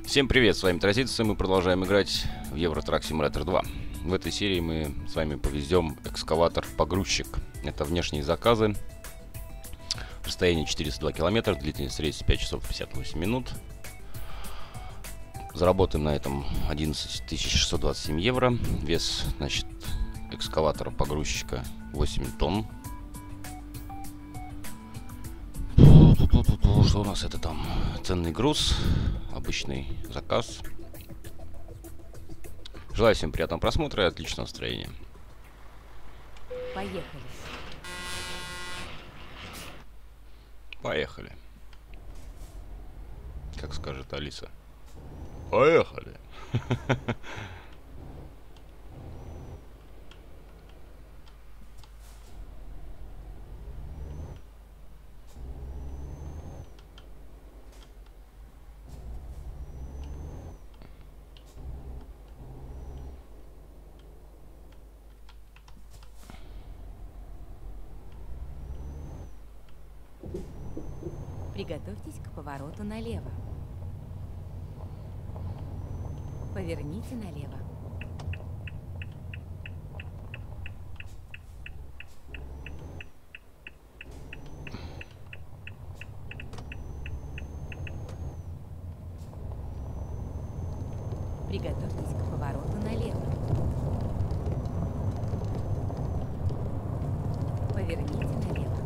Всем привет, с вами Тразиция, мы продолжаем играть в Euro Truck Simulator 2. В этой серии мы с вами повезем экскаватор-погрузчик. Это внешние заказы. Расстояние 402 километра, длительность рейса 5 часов 58 минут. Заработаем на этом 11 627 евро. Вес, значит, экскаватора-погрузчика 8 тонн. Что у нас это там? Ценный груз, обычный заказ. Желаю всем приятного просмотра и отличного настроения. Поехали. Поехали. Как скажет Алиса. Поехали. Приготовьтесь к повороту налево. Поверните налево. Приготовьтесь к повороту налево. Поверните налево.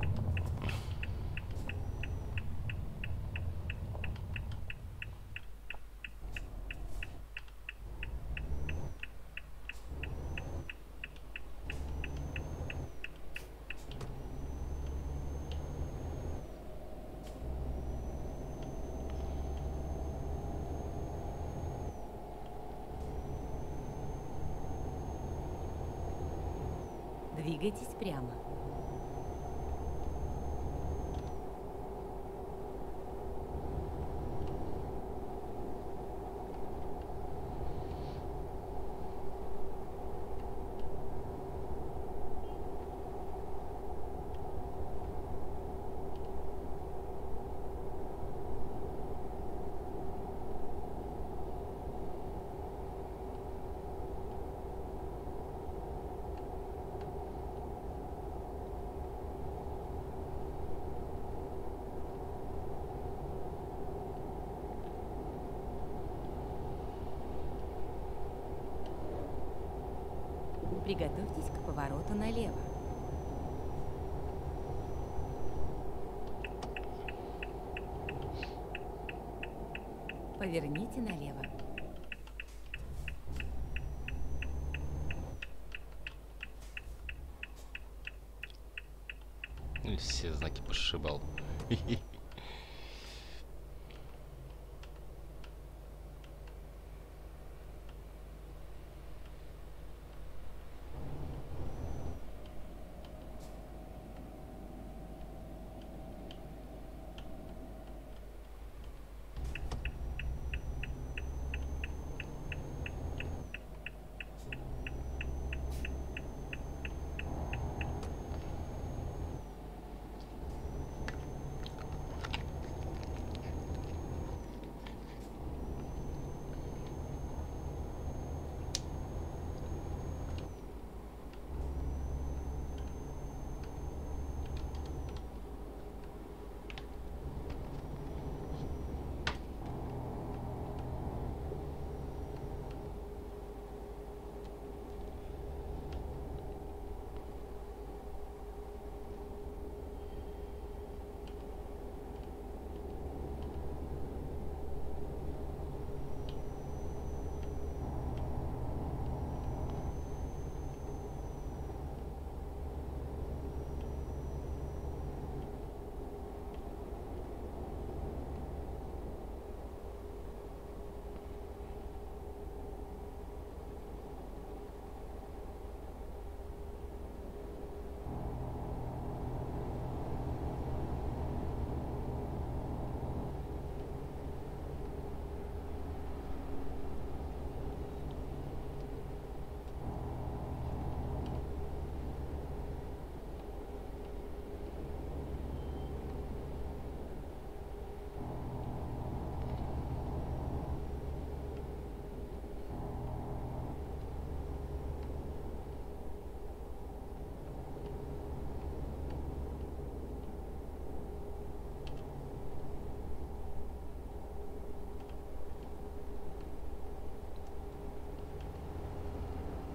Двигайтесь прямо. Приготовьтесь к повороту налево. Поверните налево. Все знаки пошибал.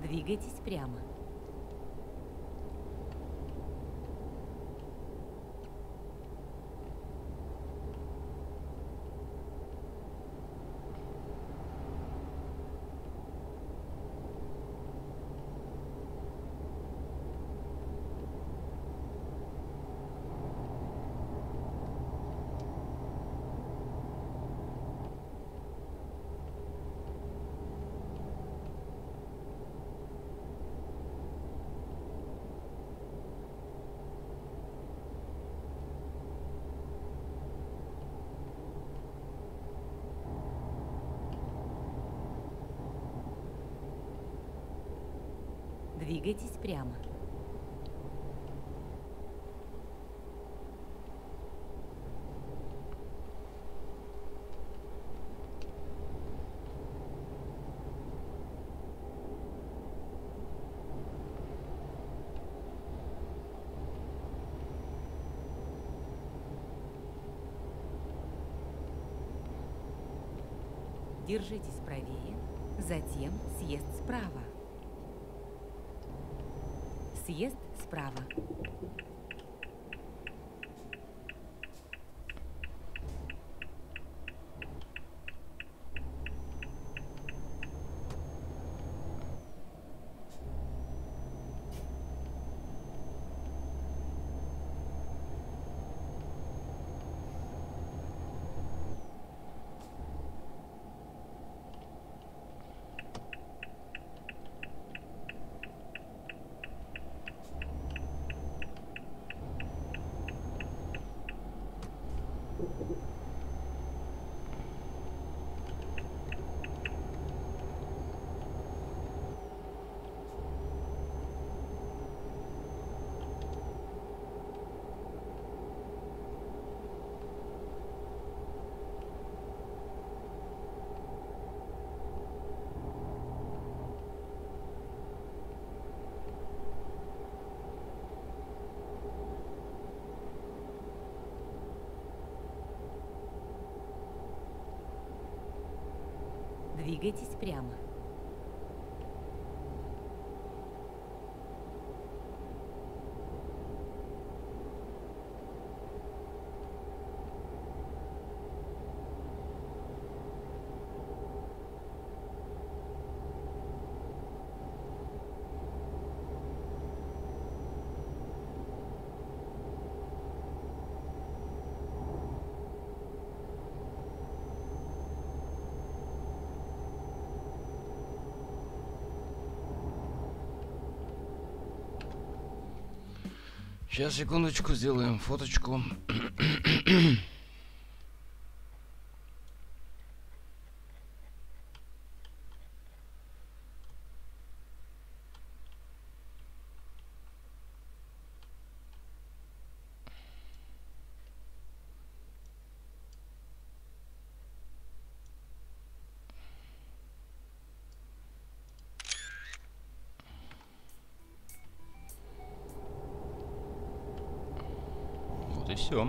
Двигайтесь прямо. Двигайтесь прямо. Держитесь правее, затем съезд справа. Съезд справа. Двигайтесь прямо. Сейчас, секундочку, сделаем фоточку. Вот и все.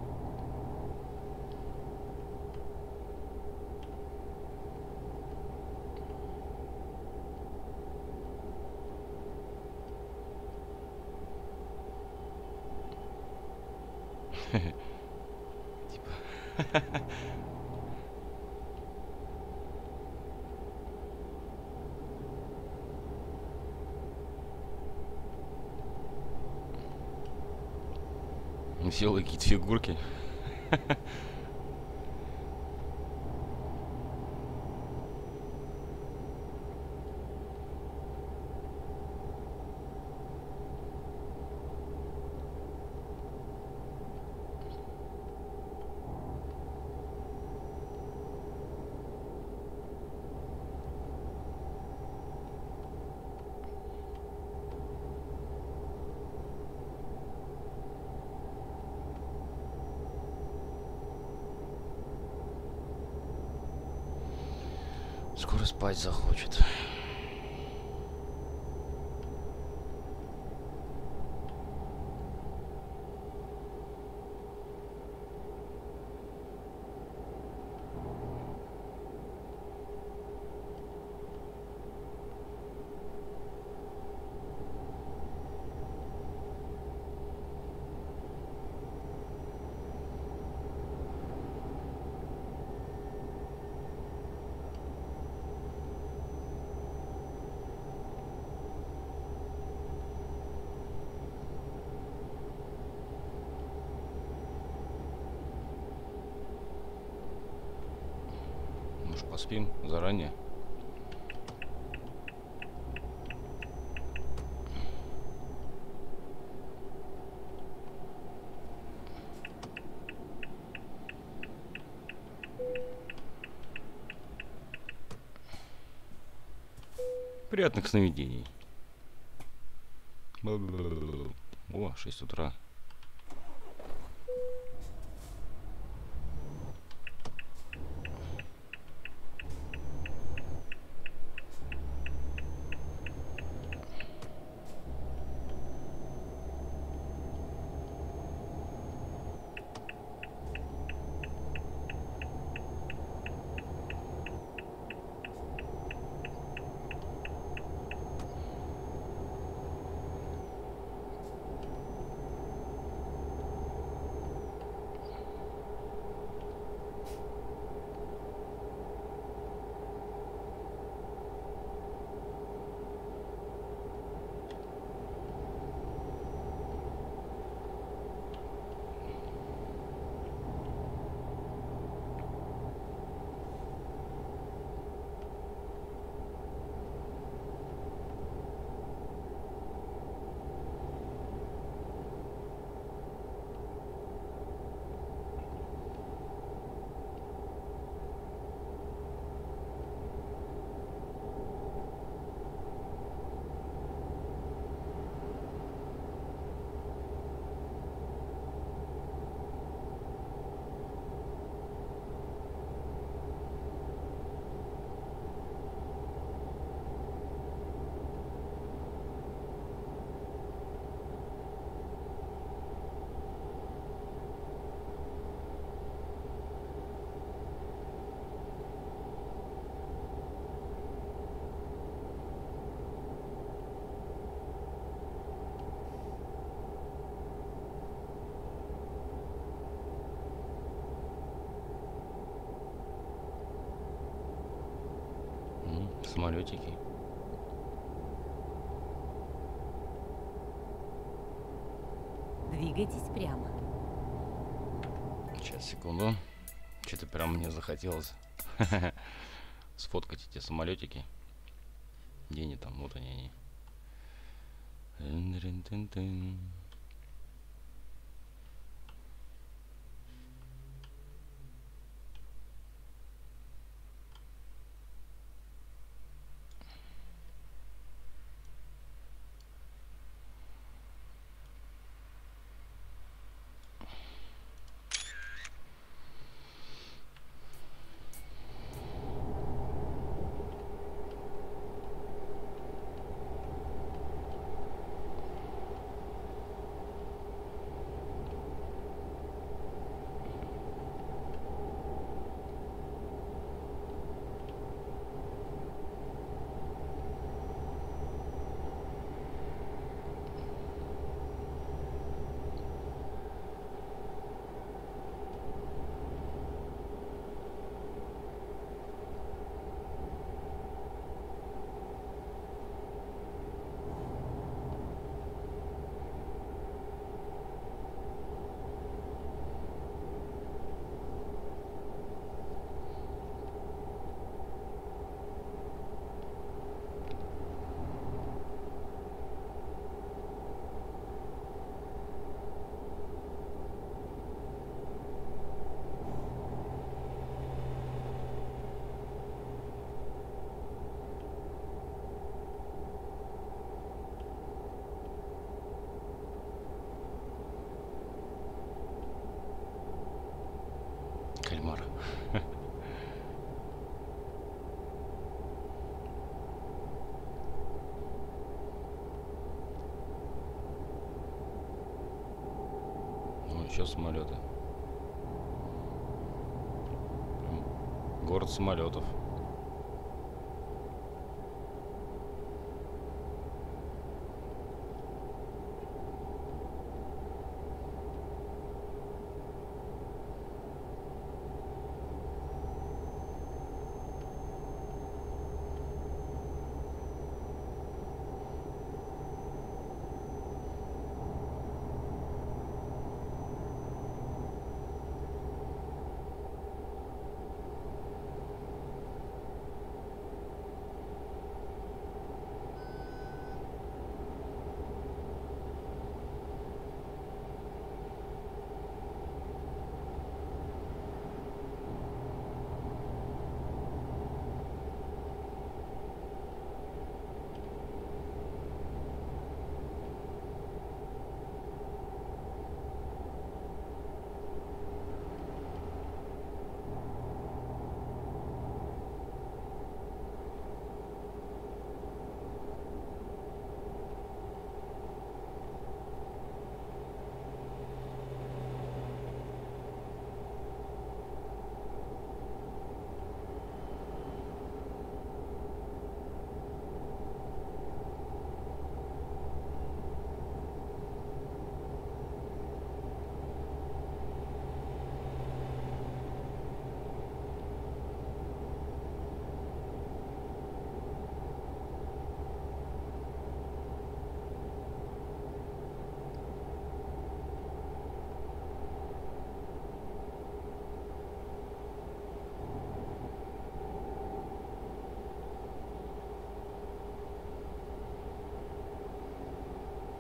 Веселые какие-то фигурки. Скоро спать захочет. Может, поспим заранее? Приятных сновидений. О, 6 утра. Самолетики. Двигайтесь прямо. Сейчас, секунду. Что-то прям мне захотелось сфоткать эти самолетики. Где они там? Вот они. Кальмар. Ну, еще самолеты. Город самолетов.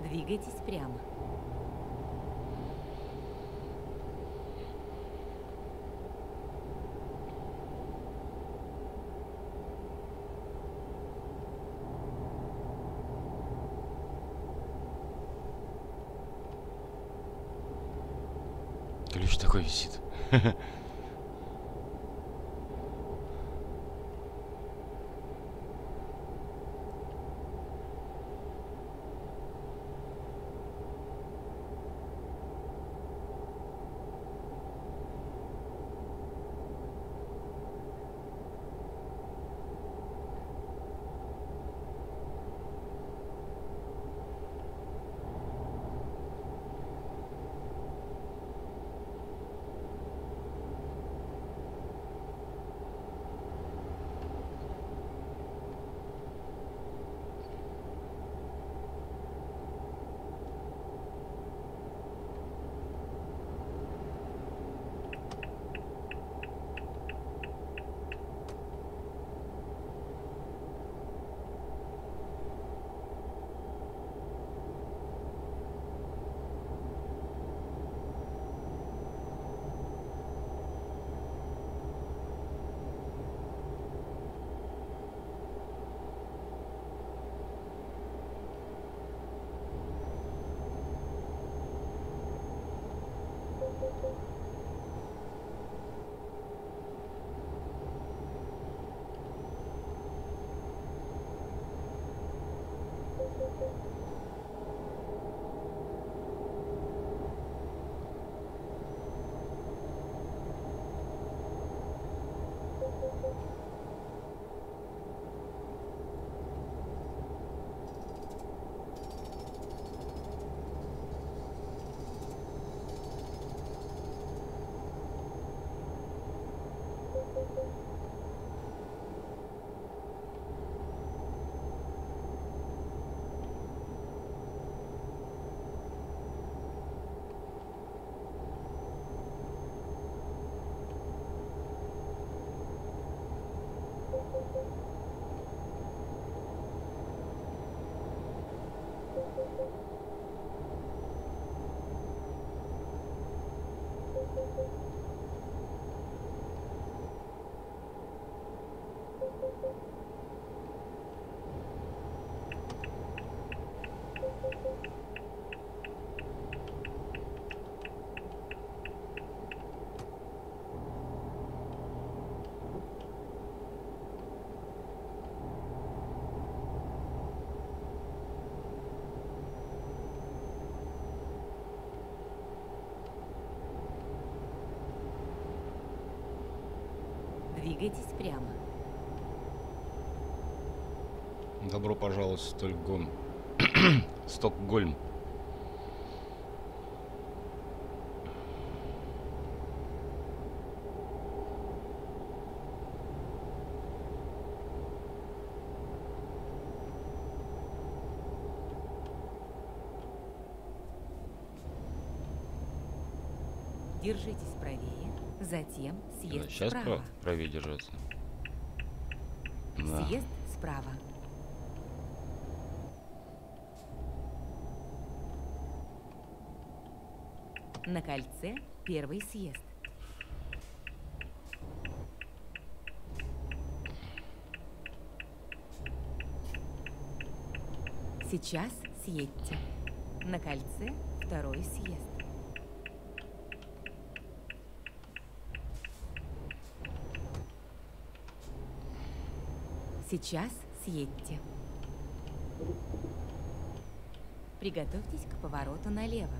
Двигайтесь прямо. Ключ такой висит. Двигайтесь прямо. Добро пожаловать в Стокгольм. Стокгольм. Держитесь правее, затем съезд Сейчас справа. правее держаться. Да. Съезд справа. На кольце первый съезд. Сейчас съедьте. На кольце второй съезд. Сейчас съедьте. Приготовьтесь к повороту налево.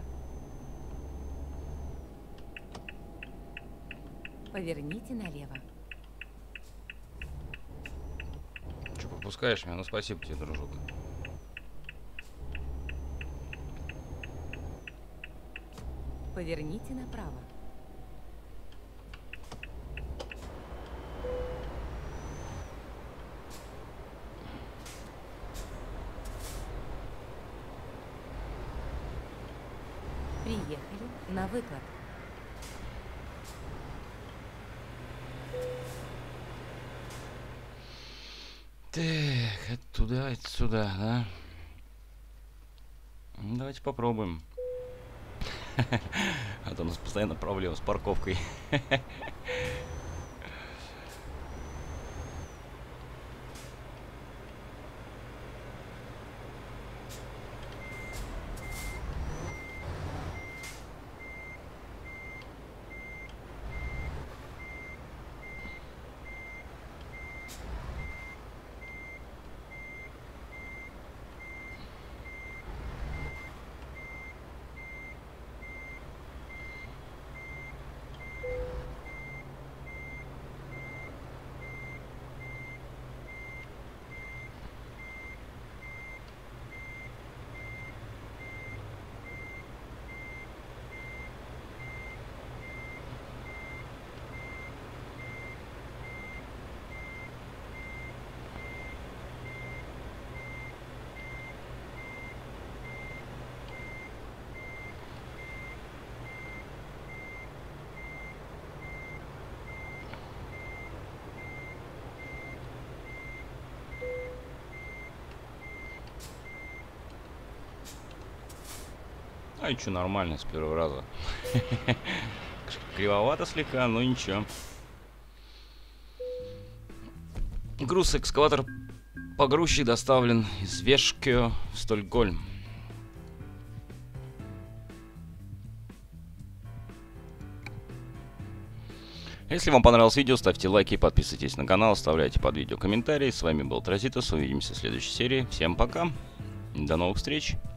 Поверните налево. Че, пропускаешь меня? Ну спасибо тебе, дружок. Поверните направо. Приехали на выклад. Так, это туда, это сюда, да? Давайте попробуем. А то у нас постоянно проблемы с парковкой. А и что, нормально, с первого раза. Кривовато слегка, но ничего. Груз экскаватор погрузчик доставлен из Вешкё в Стокгольм. Если вам понравилось видео, ставьте лайки, подписывайтесь на канал, оставляйте под видео комментарии. С вами был Тразитос, увидимся в следующей серии. Всем пока, до новых встреч!